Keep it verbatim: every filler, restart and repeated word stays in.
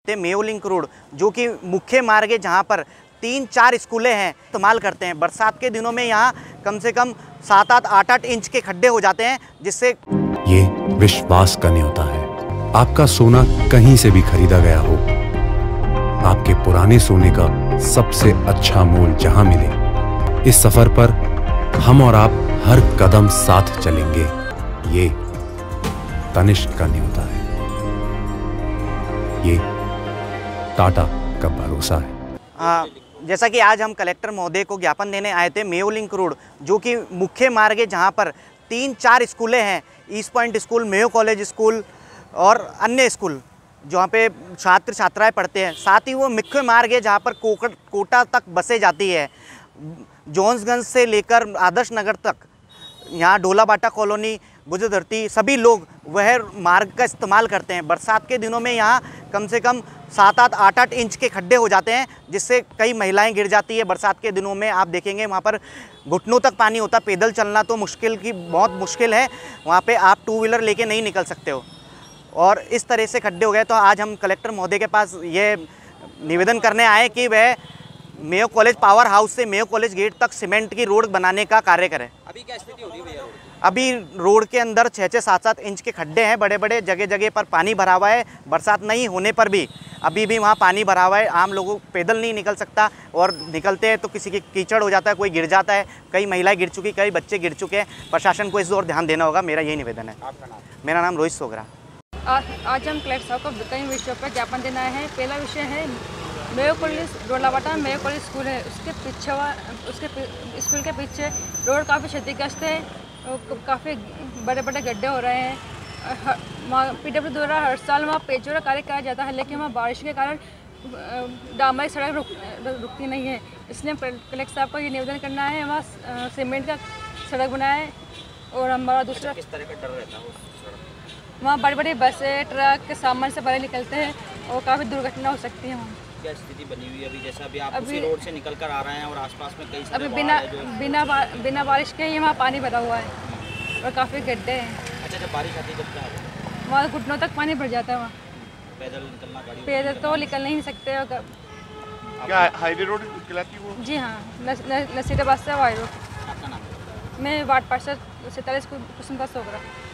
थे Mayo link road, जो कि मुख्य मार्ग है जहाँ पर तीन चार स्कूलें हैं, इस्तेमाल करते हैं। बरसात के दिनों में यहाँ कम से कम सात आठ आठ आठ इंच के खड्डे हो जाते हैं, जिससे ये विश्वास का न्योता है। आपका सोना कहीं से भी खरीदा गया हो, आपके पुराने सोने का सबसे अच्छा मोल जहां मिले, इस सफर पर हम और आप हर कदम साथ चलेंगे। ये तनिष्क का न्योता है, ये टाटा का भरोसा है। आ, जैसा कि आज हम कलेक्टर महोदय को ज्ञापन देने आए थे मेयो लिंक रोड, जो कि मुख्य मार्ग है जहाँ पर तीन चार स्कूलें हैं, east point school, Mayo college school और अन्य स्कूल जहाँ पे छात्र छात्राएं पढ़ते हैं। साथ ही वो मुख्य मार्ग है जहाँ पर कोकट कोटा तक बसें जाती है। जोन्सगंज से लेकर आदर्श नगर तक, यहाँ डोलाबाटा कॉलोनी, बुजुधरती, सभी लोग वह मार्ग का इस्तेमाल करते हैं। बरसात के दिनों में यहाँ कम से कम सात आठ आठ आठ इंच के खड्डे हो जाते हैं, जिससे कई महिलाएं गिर जाती है। बरसात के दिनों में आप देखेंगे वहाँ पर घुटनों तक पानी होता, पैदल चलना तो मुश्किल की बहुत मुश्किल है, वहाँ पे आप टू व्हीलर लेके नहीं निकल सकते हो। और इस तरह से खड्डे हो गए, तो आज हम कलेक्टर महोदय के पास ये निवेदन करने आए कि वह मेयो कॉलेज पावर हाउस से मेयो कॉलेज गेट तक सीमेंट की रोड बनाने का कार्य करें। अभी क्या स्थिति हो रही है भैया? अभी रोड के अंदर छः छः सात सात इंच के खड्डे हैं, बड़े बड़े, जगह जगह पर पानी भरा हुआ है। बरसात नहीं होने पर भी अभी भी वहाँ पानी भरा हुआ है, आम लोगों पैदल नहीं निकल सकता, और निकलते हैं तो किसी की कीचड़ हो जाता है, कोई गिर जाता है। कई महिलाएं गिर चुकी, कई बच्चे गिर चुके हैं। प्रशासन को इस ओर ध्यान देना होगा, मेरा यही निवेदन है। आपका नाम? मेरा नाम रोहित सोगरा। आज हम कलेक्टर साहब को कई विषयों पर ज्ञापन देना है। पहला विषय है मेयो कॉलेज डोलाबाटा में मेयो कॉलेज स्कूल है, उसके पीछे उसके स्कूल के पीछे रोड काफ़ी क्षतिग्रस्त है, काफ़ी बड़े बड़े गड्ढे हो रहे हैं। पीडब्ल्यू द्वारा हर साल वहाँ पेचोरा कार्य किया जाता है, लेकिन वहाँ बारिश के कारण डामरी सड़क रुक, रुकती नहीं है। इसलिए कलेक्टर साहब को ये निवेदन करना है वहाँ सीमेंट का सड़क बनाए। और हमारा दूसरा, किस तरह का डर रहता है? वहाँ बड़ी बड़ी बसें, ट्रक के सामान से भरे निकलते हैं और काफ़ी दुर्घटना हो सकती है वहाँ। क्या स्थिति बनी हुई है अभी? जैसे अभी आप अभी उसी रोड से निकल कर आ रहे हैं और आसपास में कई अभी बिना बिना बा, बिना बारिश के ही वहाँ पानी भरा हुआ है और काफ़ी गड्ढे हैं। अच्छा, जब बारिश आती है तब क्या होता है? वहाँ घुटनों तक पानी भर जाता है। वहाँ पैदल निकलना, गाड़ी पैदल तो निकल नहीं सकते। क्या हाईवे रोड कहलाती है वो? जी हाँ, नसीराबाद से वाई रोड। आपका नाम? मैं वार्ड पार्षद सैंतालीस कुसुमदास सोगरा।